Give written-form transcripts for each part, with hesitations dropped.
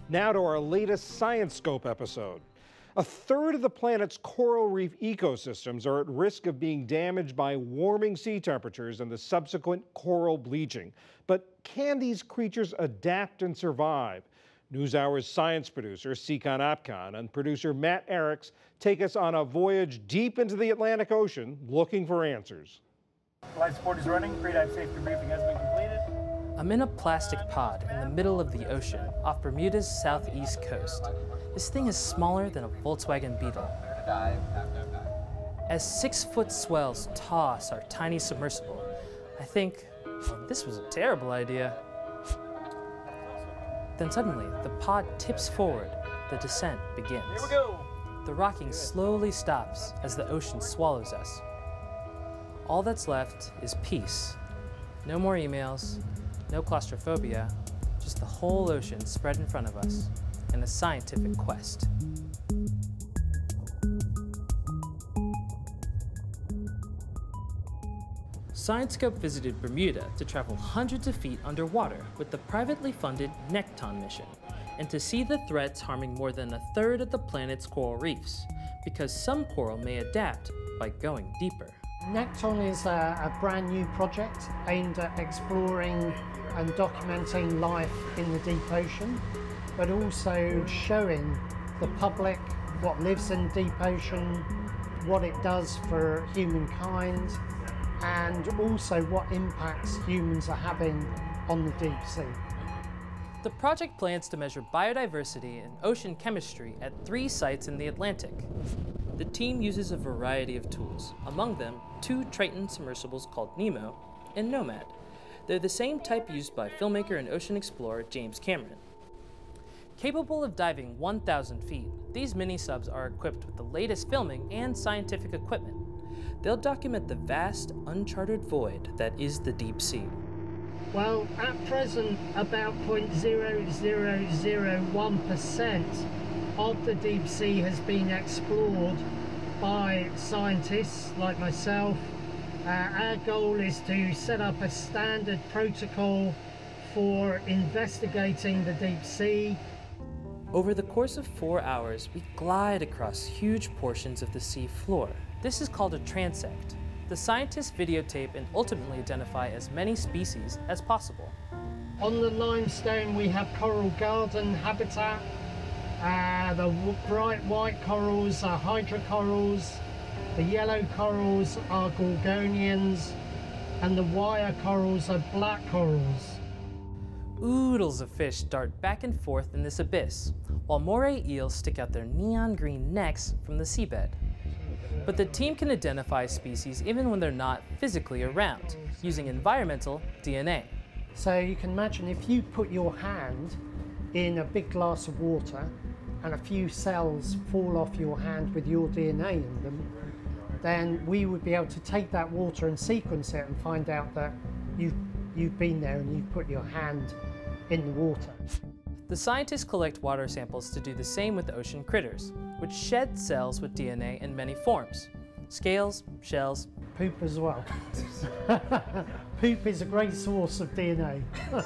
Now to our latest Science Scope episode. A third of the planet's coral reef ecosystems are at risk of being damaged by warming sea temperatures and the subsequent coral bleaching. But can these creatures adapt and survive? NewsHour's science producer, Nsikan Akpan, and producer Matt Ehrichs take us on a voyage deep into the Atlantic Ocean looking for answers. Life support is running. Pre-dive safety briefing has been completed. I'm in a plastic pod in the middle of the ocean off Bermuda's southeast coast. This thing is smaller than a Volkswagen Beetle. As 6-foot swells toss our tiny submersible, I think, well, this was a terrible idea. Then suddenly, the pod tips forward. The descent begins. Here we go. The rocking slowly stops as the ocean swallows us. All that's left is peace. No more emails, no claustrophobia, just the whole ocean spread in front of us in a scientific quest. Science Scope visited Bermuda to travel hundreds of feet underwater with the privately funded Nsikan mission, and to see the threats harming more than a third of the planet's coral reefs, because some coral may adapt by going deeper. Nsikan is a brand new project aimed at exploring and documenting life in the deep ocean, but also showing the public what lives in deep ocean, what it does for humankind, and also what impacts humans are having on the deep sea. The project plans to measure biodiversity and ocean chemistry at 3 sites in the Atlantic. The team uses a variety of tools, among them 2 Triton submersibles called Nemo and Nomad. They're the same type used by filmmaker and ocean explorer James Cameron. Capable of diving 1,000 feet, these mini-subs are equipped with the latest filming and scientific equipment. They'll document the vast, uncharted void that is the deep sea. Well, at present, about 0.0001% of the deep sea has been explored by scientists like myself. Our goal is to set up a standard protocol for investigating the deep sea. Over the course of 4 hours, we glide across huge portions of the sea floor. This is called a transect. The scientists videotape and ultimately identify as many species as possible. On the limestone, we have coral garden habitat. The bright white corals are hydrocorals. The yellow corals are gorgonians. And the wire corals are black corals. Oodles of fish dart back and forth in this abyss, while moray eels stick out their neon green necks from the seabed. But the team can identify species even when they're not physically around, using environmental DNA. So you can imagine if you put your hand in a big glass of water and a few cells fall off your hand with your DNA in them, then we would be able to take that water and sequence it and find out that you've been there and you've put your hand in the water. The scientists collect water samples to do the same with ocean critters, which shed cells with DNA in many forms. Scales, shells, poop as well. Poop is a great source of DNA.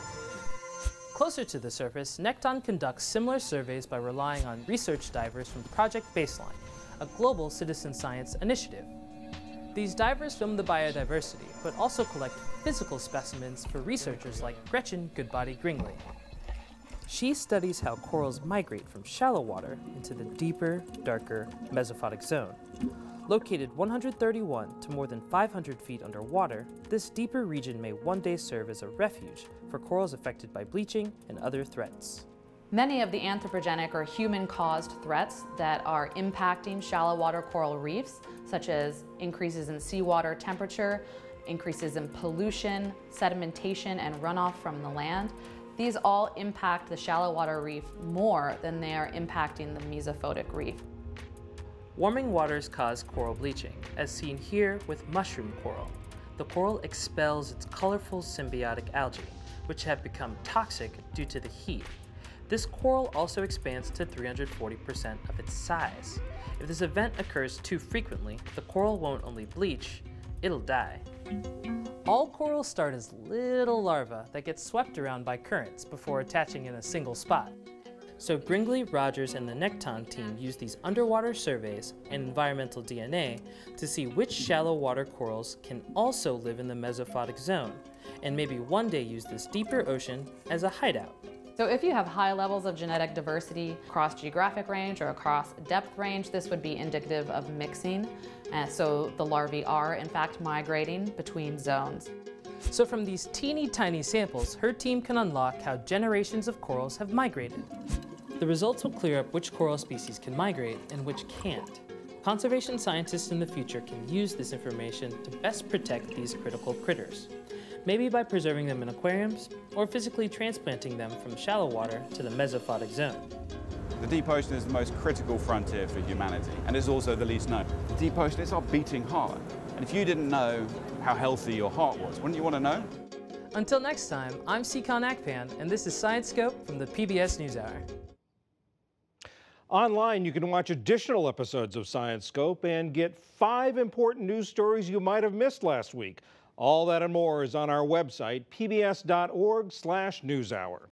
Closer to the surface, Nsikan conducts similar surveys by relying on research divers from Project Baseline, a global citizen science initiative. These divers film the biodiversity, but also collect physical specimens for researchers like Gretchen Goodbody Gringley. She studies how corals migrate from shallow water into the deeper, darker mesophotic zone. Located 131 to more than 500 feet underwater, this deeper region may one day serve as a refuge for corals affected by bleaching and other threats. Many of the anthropogenic or human-caused threats that are impacting shallow water coral reefs, such as increases in seawater temperature, increases in pollution, sedimentation, and runoff from the land, these all impact the shallow water reef more than they are impacting the mesophotic reef. Warming waters cause coral bleaching, as seen here with mushroom coral. The coral expels its colorful symbiotic algae, which have become toxic due to the heat. This coral also expands to 340% of its size. If this event occurs too frequently, the coral won't only bleach, it'll die. All corals start as little larvae that get swept around by currents before attaching in a single spot. So Bringley, Rogers, and the Nekton team used these underwater surveys and environmental DNA to see which shallow water corals can also live in the mesophotic zone, and maybe one day use this deeper ocean as a hideout. So if you have high levels of genetic diversity across geographic range or across depth range, this would be indicative of mixing. So the larvae are in fact migrating between zones. So from these teeny tiny samples, her team can unlock how generations of corals have migrated. The results will clear up which coral species can migrate and which can't. Conservation scientists in the future can use this information to best protect these critical critters, maybe by preserving them in aquariums or physically transplanting them from shallow water to the mesophotic zone. The deep ocean is the most critical frontier for humanity, and is also the least known. The deep ocean is our beating heart, and if you didn't know how healthy your heart was, wouldn't you want to know? Until next time, I'm Nsikan Akpan, and this is Science Scope from the PBS NewsHour. Online, you can watch additional episodes of Science Scope and get 5 important news stories you might have missed last week. All that and more is on our website, pbs.org/newshour.